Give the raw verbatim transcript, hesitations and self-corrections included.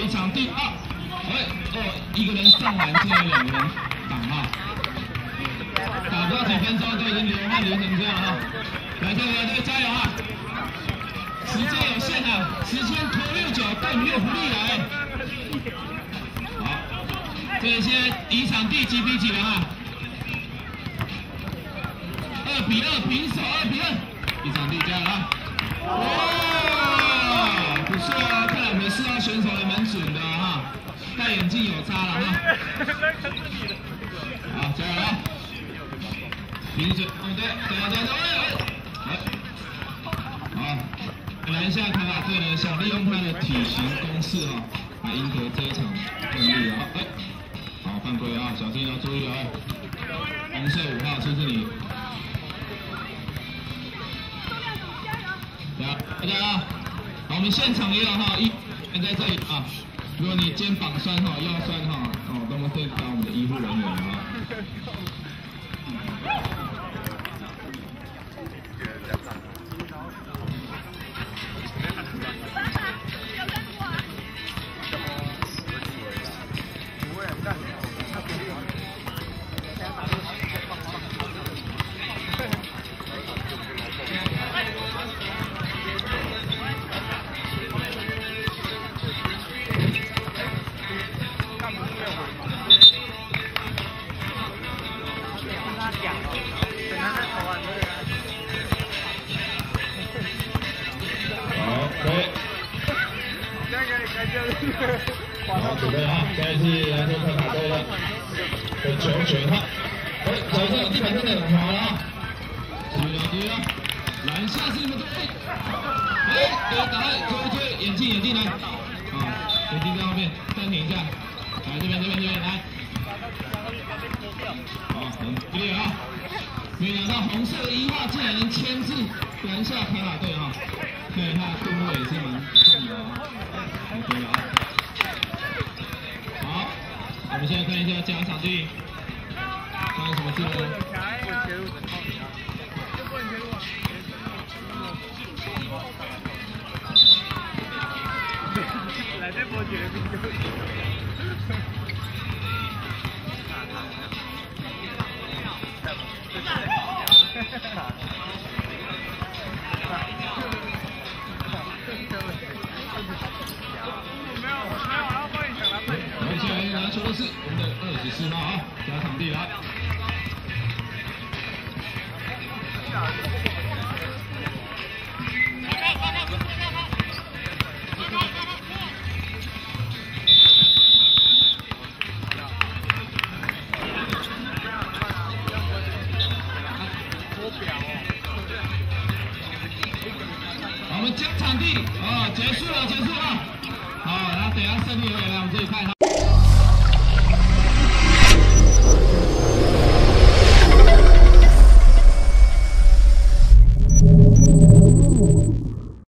场第二，哎哦，一个人上完，现在两个人挡哈，打不到几分钟都已经流汗流成这样哈，来队来队加油啊！时间有限啊，时间拖越久对你越不利来。好，这现在离场第几比几了啊？二比二平手，二比二，离场第加油啊！哇，不错啊，看来我们四号选手还蛮准的哈，戴眼镜有差了哈。好，加油啊！平手，对对对对对，来，好。来一下卡卡队呢，想利用他的体型攻势啊，来赢得这一场胜利啊！哎，好犯规啊，小心要注意啊！红色五号，这是你。对啊，大家啊，好，我们现场也有哈，医人在这里啊。如果你肩膀酸哈、腰酸哈，哦，都会找我们的医护人员啊。好，准备啊！现在是篮球卡卡队的的球权哈。哎，找一下地板真的很滑了啊！注意啊，注意啊！篮下是你们队。哎，给打开，推一推，眼镜眼镜来。啊，眼镜在后面，暂停一下。来这边这边这边来。好，很激烈啊！没想到红色的一号竟然能牵制篮下卡卡队哈。对，他的定位也是蛮重的啊。OK 啊。好，我们现在看一下加场地发生什么事呢？ 来这波决定就。 接下来拿球的是我们的二十四号啊，加场地来。我们加场地啊，结束了，结束了。好，然后等下胜利会来我们这里看。